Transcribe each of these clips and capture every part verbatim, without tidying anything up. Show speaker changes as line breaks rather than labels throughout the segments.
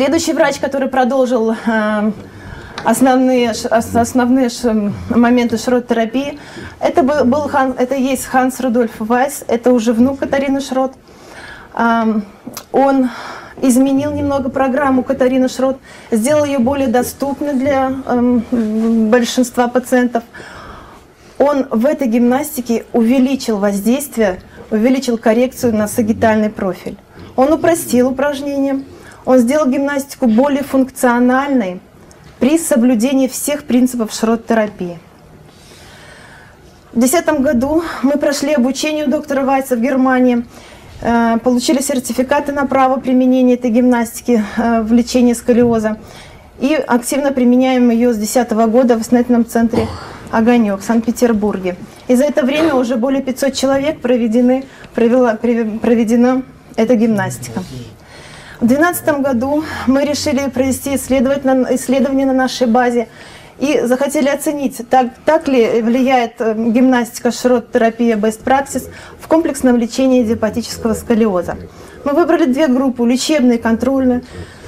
Следующий врач, который продолжил э, основные, основные моменты шрот-терапии, это, был, был, это есть Ханс Рудольф Вайс, это уже внук Катарины Шрот. Э, он изменил немного программу Катарины Шрот, сделал ее более доступной для э, большинства пациентов. Он в этой гимнастике увеличил воздействие, увеличил коррекцию на сагитальный профиль. Он упростил упражнения, он сделал гимнастику более функциональной при соблюдении всех принципов шрот-терапии. В две тысячи десятом году мы прошли обучение у доктора Вайса в Германии, получили сертификаты на право применения этой гимнастики в лечении сколиоза и активно применяем ее с две тысячи десятого года в восстановительном центре «Огонек» в Санкт-Петербурге. И за это время уже более пятисот человек проведены, провела, проведена эта гимнастика. В две тысячи двенадцатом году мы решили провести исследование на нашей базе и захотели оценить, так, так ли влияет гимнастика шрот-терапия Best Practice в комплексном лечении идиопатического сколиоза. Мы выбрали две группы, лечебные и контрольные.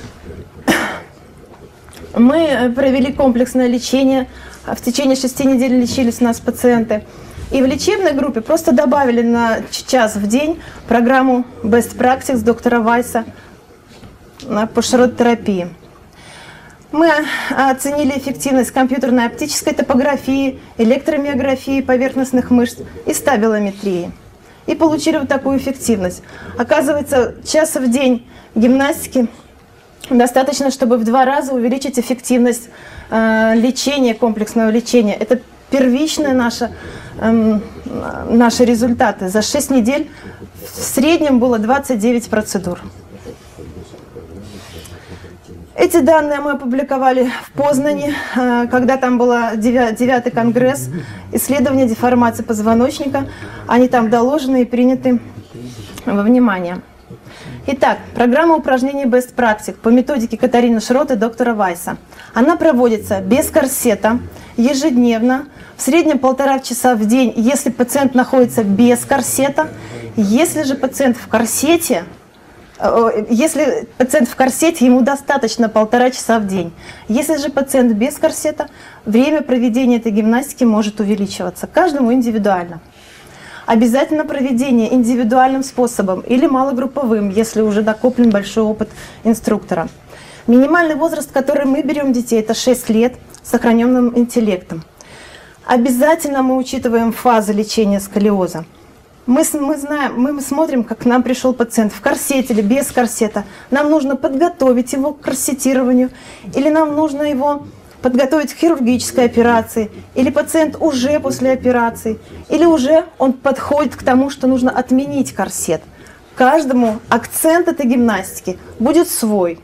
Мы провели комплексное лечение, в течение шести недель лечились у нас пациенты. И в лечебной группе просто добавили на час в день программу Best Practice доктора Вайса по шрот-терапии. Мы оценили эффективность компьютерной оптической топографии, электромиографии поверхностных мышц и стабилометрии. И получили вот такую эффективность. Оказывается, час в день гимнастики достаточно, чтобы в два раза увеличить эффективность э, лечения, комплексного лечения. Это первичные наши, э, наши результаты. За шесть недель в среднем было двадцать девять процедур. Эти данные мы опубликовали в Познани, когда там был девятый конгресс исследования деформации позвоночника. Они там доложены и приняты во внимание. Итак, программа упражнений Best Practice по методике Катарины Шрот и доктора Вайса. Она проводится без корсета, ежедневно, в среднем полтора часа в день, если пациент находится без корсета. Если же пациент в корсете, Если пациент в корсете, ему достаточно полтора часа в день. Если же пациент без корсета, время проведения этой гимнастики может увеличиваться, каждому индивидуально. Обязательно проведение индивидуальным способом или малогрупповым, если уже накоплен большой опыт инструктора. Минимальный возраст, который мы берем детей, это шесть лет с сохраненным интеллектом. Обязательно мы учитываем фазы лечения сколиоза. Мы, мы знаем, мы смотрим, как к нам пришел пациент в корсете или без корсета. Нам нужно подготовить его к корсетированию, или нам нужно его подготовить к хирургической операции, или пациент уже после операции, или уже он подходит к тому, что нужно отменить корсет. Каждому акцент этой гимнастики будет свой.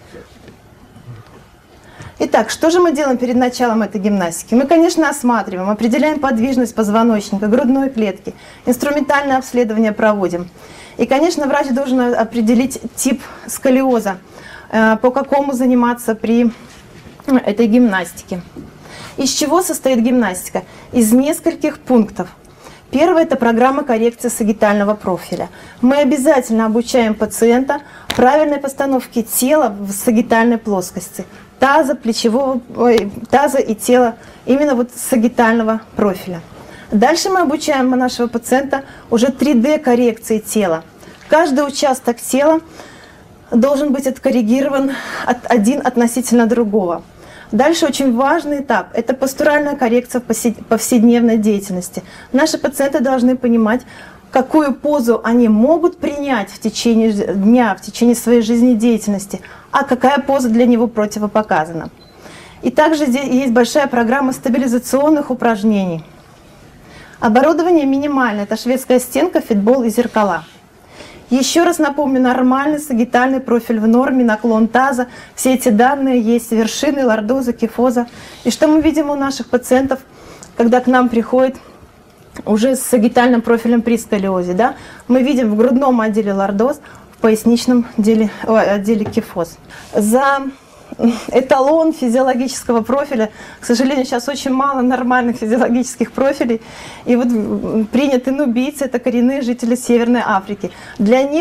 Итак, что же мы делаем перед началом этой гимнастики? Мы, конечно, осматриваем, определяем подвижность позвоночника, грудной клетки, инструментальное обследование проводим. И, конечно, врач должен определить тип сколиоза, по какому заниматься при этой гимнастике. Из чего состоит гимнастика? Из нескольких пунктов. Первое – это программа коррекции сагитального профиля. Мы обязательно обучаем пациента правильной постановке тела в сагитальной плоскости. Таза, плечевого, ой, таза и тела именно вот сагитального профиля. Дальше мы обучаем нашего пациента уже три дэ коррекции тела. Каждый участок тела должен быть откоррегирован от, один относительно другого. Дальше очень важный этап – это постуральная коррекция в повседневной деятельности. Наши пациенты должны понимать, какую позу они могут принять в течение дня, в течение своей жизнедеятельности, а какая поза для него противопоказана. И также здесь есть большая программа стабилизационных упражнений. Оборудование минимальное – это шведская стенка, фитбол и зеркала. Еще раз напомню, нормальный сагитальный профиль в норме, наклон таза. Все эти данные есть, вершины, лордоза, кифоза. И что мы видим у наших пациентов, когда к нам приходят уже с сагитальным профилем при сколиозе? Да? Мы видим в грудном отделе лордоз, в поясничном отделе, отделе кифоз. За эталон физиологического профиля, к сожалению, сейчас очень мало нормальных физиологических профилей. И вот приняты нубийцы, это коренные жители Северной Африки. Для них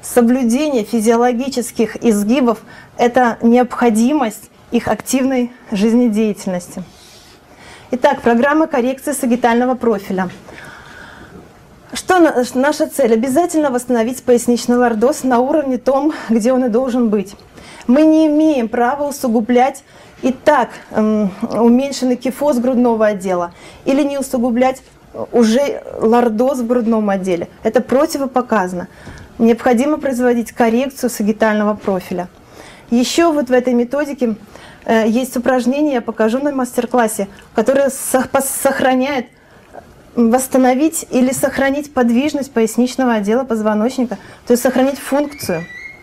Соблюдение физиологических изгибов – это необходимость их активной жизнедеятельности. Итак, программа коррекции сагитального профиля. Что наша цель? Обязательно восстановить поясничный лордоз на уровне том, где он и должен быть. Мы не имеем права усугублять и так эм, уменьшенный кифоз грудного отдела или не усугублять уже лордоз в грудном отделе. Это противопоказано. Необходимо производить коррекцию сагитального профиля. Еще вот в этой методике э, есть упражнение, я покажу на мастер-классе, которое сохраняет, восстановить или сохранить подвижность поясничного отдела позвоночника, то есть сохранить функцию.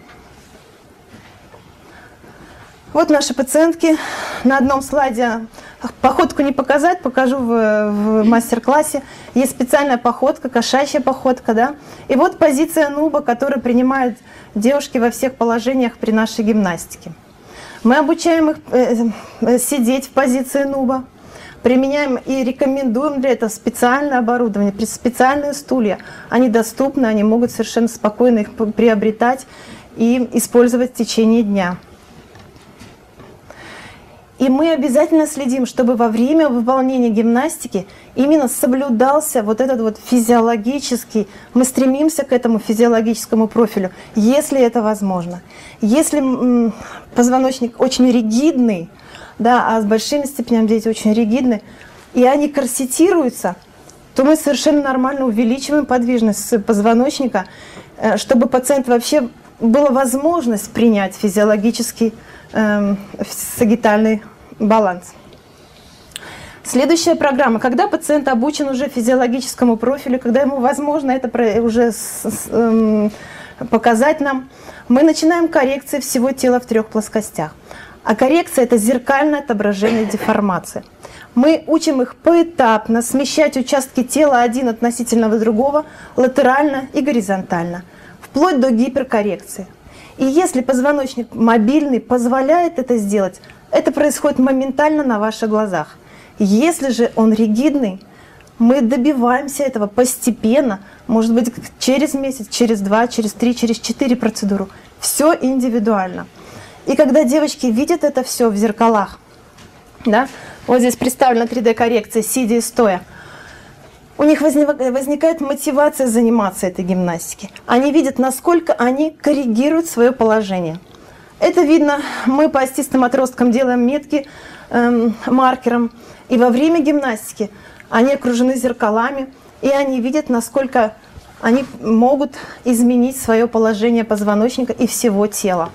Вот наши пациентки. На одном слайде походку не показать, покажу в, в мастер-классе. Есть специальная походка, кошачья походка, да. И вот позиция нуба, которую принимают девушки во всех положениях при нашей гимнастике. Мы обучаем их э, сидеть в позиции нуба, применяем и рекомендуем для этого специальное оборудование, специальные стулья. Они доступны, они могут совершенно спокойно их приобретать и использовать в течение дня. И мы обязательно следим, чтобы во время выполнения гимнастики именно соблюдался вот этот вот физиологический, мы стремимся к этому физиологическому профилю, если это возможно. Если позвоночник очень ригидный, да, а с большими степенями дети очень ригидны, и они корсетируются, то мы совершенно нормально увеличиваем подвижность позвоночника, чтобы пациент вообще была возможность принять физиологический э, сагитальный баланс. Следующая программа. Когда пациент обучен уже физиологическому профилю, когда ему возможно это уже с, с, э, показать нам, мы начинаем коррекцию всего тела в трех плоскостях. А коррекция – это зеркальное отображение деформации. Мы учим их поэтапно смещать участки тела один относительно другого, латерально и горизонтально, вплоть до гиперкоррекции. И если позвоночник мобильный позволяет это сделать, это происходит моментально на ваших глазах. Если же он ригидный, мы добиваемся этого постепенно, может быть, через месяц, через два, через три, через четыре процедуру. Все индивидуально. И когда девочки видят это все в зеркалах, да, вот здесь представлена три дэ коррекция, сидя и стоя, у них возникает мотивация заниматься этой гимнастикой. Они видят, насколько они корректируют свое положение. Это видно, мы по остистым отросткам делаем метки эм, маркером, и во время гимнастики они окружены зеркалами, и они видят, насколько они могут изменить свое положение позвоночника и всего тела.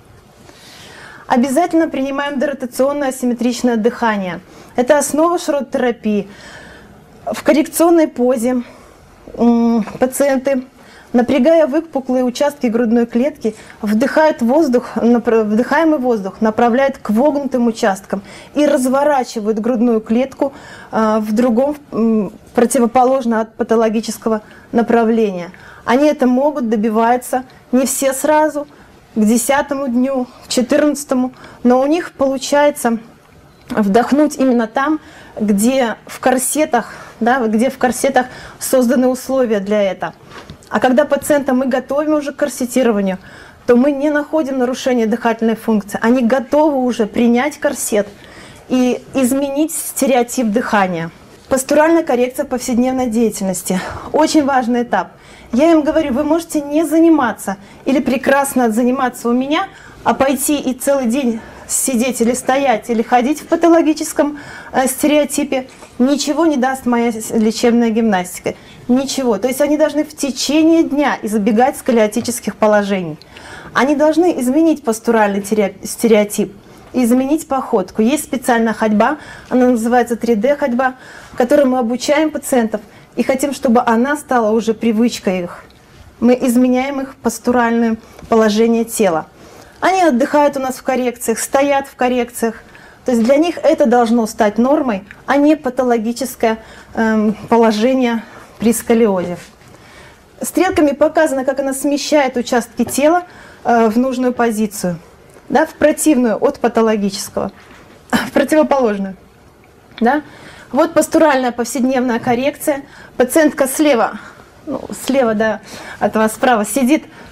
Обязательно принимаем доротационное асимметричное дыхание. Это основа ширототерапии. В коррекционной позе пациенты, напрягая выпуклые участки грудной клетки, вдыхают воздух, вдыхаемый воздух направляют к вогнутым участкам и разворачивают грудную клетку в другом, противоположно от патологического направления. Они это могут, добиваются, не все сразу, к десятому дню, к четырнадцатому, но у них получается вдохнуть именно там, где в корсетах, да, где в корсетах созданы условия для этого. А когда пациента мы готовим уже к корсетированию, то мы не находим нарушения дыхательной функции. Они готовы уже принять корсет и изменить стереотип дыхания. Постуральная коррекция повседневной деятельности. Очень важный этап. Я им говорю, вы можете не заниматься или прекрасно заниматься у меня, а пойти и целый день сидеть или стоять, или ходить в патологическом э, стереотипе. Ничего не даст моя лечебная гимнастика. Ничего. То есть они должны в течение дня избегать сколиотических положений. Они должны изменить постуральный стереотип, изменить походку. Есть специальная ходьба, она называется три дэ ходьба, в которой мы обучаем пациентов и хотим, чтобы она стала уже привычкой их. Мы изменяем их постуральное положение тела. Они отдыхают у нас в коррекциях, стоят в коррекциях. То есть для них это должно стать нормой, а не патологическое эм, положение при сколиозе. Стрелками показано, как она смещает участки тела э, в нужную позицию, да, в противную от патологического, в противоположную. Да? Вот постуральная повседневная коррекция. Пациентка слева, ну, слева, да, от вас справа, сидит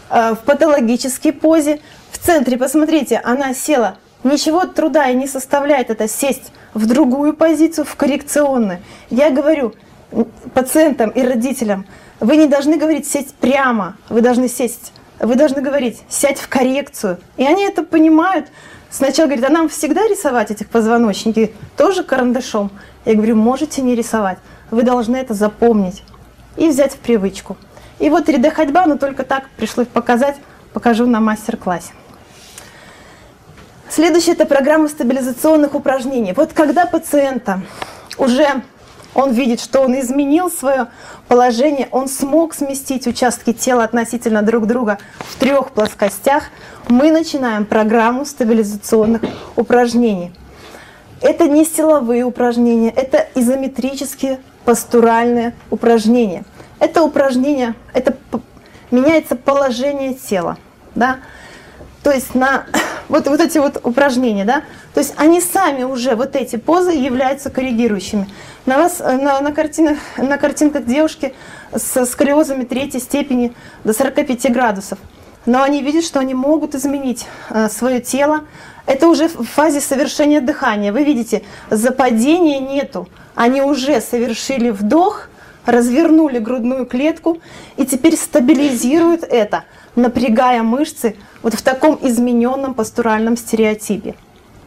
э, в патологической позе. В центре, посмотрите, она села. Ничего труда и не составляет это сесть в другую позицию, в коррекционную. Я говорю пациентам и родителям, вы не должны говорить сесть прямо, вы должны сесть, вы должны говорить сядь в коррекцию. И они это понимают. Сначала говорят, а нам всегда рисовать этих позвоночники тоже карандашом? Я говорю, можете не рисовать, вы должны это запомнить и взять в привычку. И вот три дэ ходьба, но только так пришлось показать, покажу на мастер-классе. Следующая – это программа стабилизационных упражнений. Вот когда пациента уже он видит, что он изменил свое положение, он смог сместить участки тела относительно друг друга в трех плоскостях, мы начинаем программу стабилизационных упражнений. Это не силовые упражнения, это изометрические постуральные упражнения. Это упражнения, это меняется положение тела, да? То есть на вот, вот эти вот упражнения, да, то есть они сами уже, вот эти позы являются коррегирующими. На вас, на, на, картинах, на картинках девушки с сколиозами третьей степени до сорока пяти градусов. Но они видят, что они могут изменить э, свое тело. Это уже в фазе совершения дыхания. Вы видите, западения нету. Они уже совершили вдох, развернули грудную клетку и теперь стабилизируют это, напрягая мышцы вот в таком измененном постуральном стереотипе.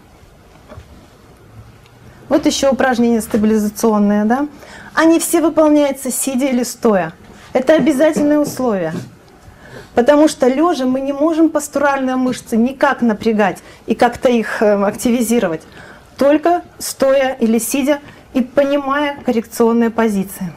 Вот еще упражнения стабилизационные, да? Они все выполняются сидя или стоя. Это обязательные условия. Потому что лежа мы не можем постуральные мышцы никак напрягать и как-то их активизировать. Только стоя или сидя и понимая коррекционные позиции.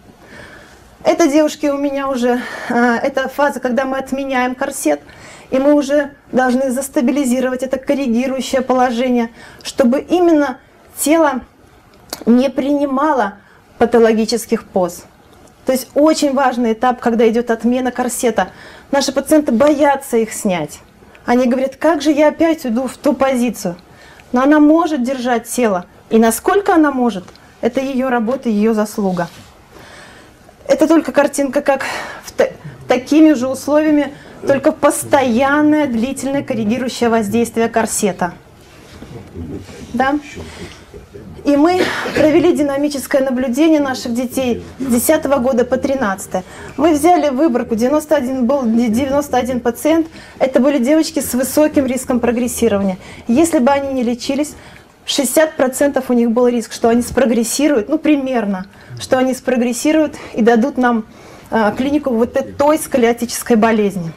Это, девушки, у меня уже, это фаза, когда мы отменяем корсет, и мы уже должны застабилизировать это коррегирующее положение, чтобы именно тело не принимало патологических поз. То есть очень важный этап, когда идет отмена корсета. Наши пациенты боятся их снять. Они говорят, как же я опять уйду в ту позицию? Но она может держать тело. И насколько она может, это ее работа, ее заслуга. Это только картинка, как в такими же условиями, только постоянное длительное коррегирующее воздействие корсета. Да? И мы провели динамическое наблюдение наших детей с десятого года по тринадцатый. Мы взяли выборку, девяносто один, был девяносто один пациент, это были девочки с высоким риском прогрессирования. Если бы они не лечились, шестьдесят процентов у них был риск, что они спрогрессируют, ну примерно, что они спрогрессируют и дадут нам э, клинику вот той сколиотической болезни.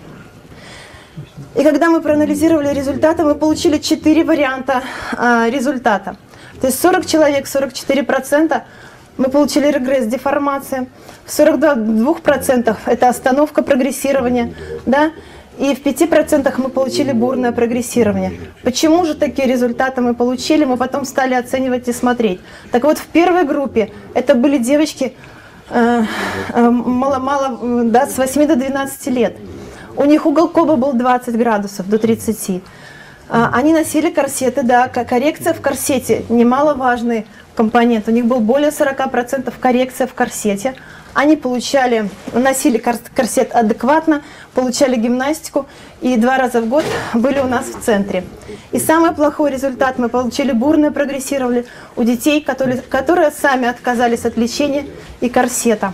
И когда мы проанализировали результаты, мы получили четыре варианта э, результата. То есть сорок человек, сорок четыре процента мы получили регресс деформации, в сорока двух процентах это остановка прогрессирования, да, и в пяти процентах мы получили бурное прогрессирование. Почему же такие результаты мы получили? Мы потом стали оценивать и смотреть. Так вот, в первой группе это были девочки э, э, мало-мало, да, с восьми до двенадцати лет. У них угол Коба был двадцать градусов до тридцати. Они носили корсеты, да, коррекция в корсете немаловажный компонент. У них был более сорока процентов коррекция в корсете. Они получали, носили корсет адекватно, получали гимнастику и два раза в год были у нас в центре. И самый плохой результат мы получили бурное прогрессировали у детей, которые, которые сами отказались от лечения и корсета.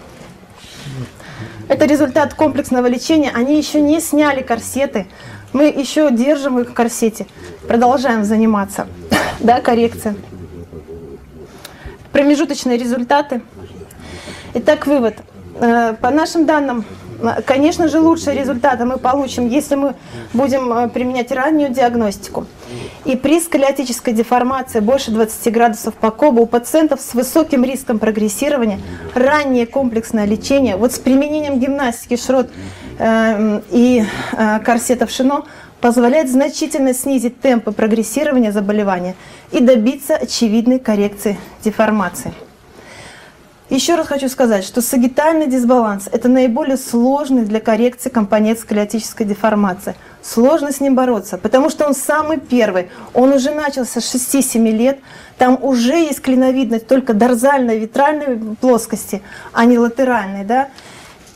Это результат комплексного лечения. Они еще не сняли корсеты. Мы еще держим их в корсете, продолжаем заниматься, да, коррекция. Промежуточные результаты. Итак, вывод. По нашим данным, конечно же, лучшие результаты мы получим, если мы будем применять раннюю диагностику. И при сколиотической деформации больше двадцати градусов по Кобу у пациентов с высоким риском прогрессирования раннее комплексное лечение, вот с применением гимнастики, шрот э, и э, корсетов Шино, позволяет значительно снизить темпы прогрессирования заболевания и добиться очевидной коррекции деформации. Еще раз хочу сказать, что сагитальный дисбаланс – это наиболее сложный для коррекции компонент сколиотической деформации. Сложно с ним бороться, потому что он самый первый. Он уже начался с шести-семи лет. Там уже есть клиновидность только дорзальной, витральной плоскости, а не латеральной. Да?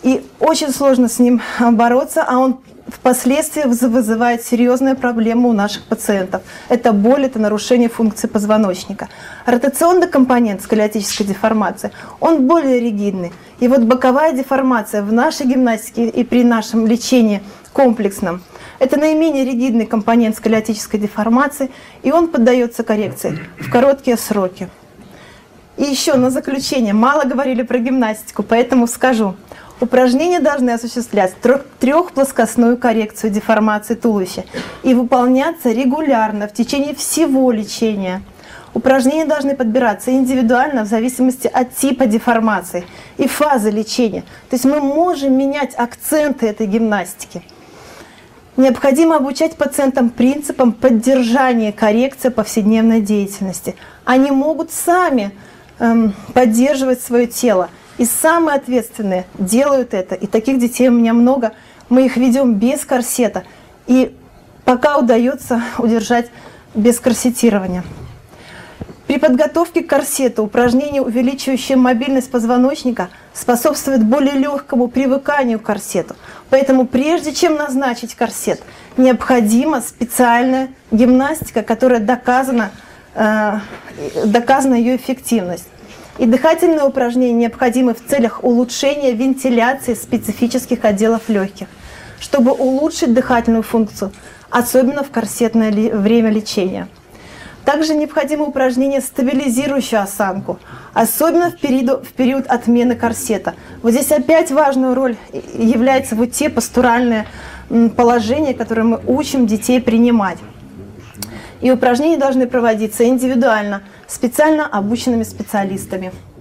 И очень сложно с ним бороться, а он впоследствии вызывает серьезные проблемы у наших пациентов. Это боль, это нарушение функции позвоночника. Ротационный компонент сколиотической деформации, он более ригидный. И вот боковая деформация в нашей гимнастике и при нашем лечении комплексном, это наименее ригидный компонент сколиотической деформации, и он поддается коррекции в короткие сроки. И еще на заключение, мало говорили про гимнастику, поэтому скажу. Упражнения должны осуществлять трехплоскостную коррекцию деформации туловища и выполняться регулярно в течение всего лечения. Упражнения должны подбираться индивидуально в зависимости от типа деформации и фазы лечения. То есть мы можем менять акценты этой гимнастики. Необходимо обучать пациентам принципам поддержания коррекции повседневной деятельности. Они могут сами эм, поддерживать свое тело. И самые ответственные делают это. И таких детей у меня много. Мы их ведем без корсета. И пока удается удержать без корсетирования. При подготовке к корсету упражнения, увеличивающие мобильность позвоночника, способствуют более легкому привыканию к корсету. Поэтому прежде чем назначить корсет, необходима специальная гимнастика, которая доказана, э, доказана ее эффективность. И дыхательные упражнения необходимы в целях улучшения вентиляции специфических отделов легких, чтобы улучшить дыхательную функцию, особенно в корсетное время лечения. Также необходимы упражнения, стабилизирующие осанку, особенно в период, в период отмены корсета. Вот здесь опять важную роль являются вот те постуральные положения, которые мы учим детей принимать. И упражнения должны проводиться индивидуально, специально обученными специалистами.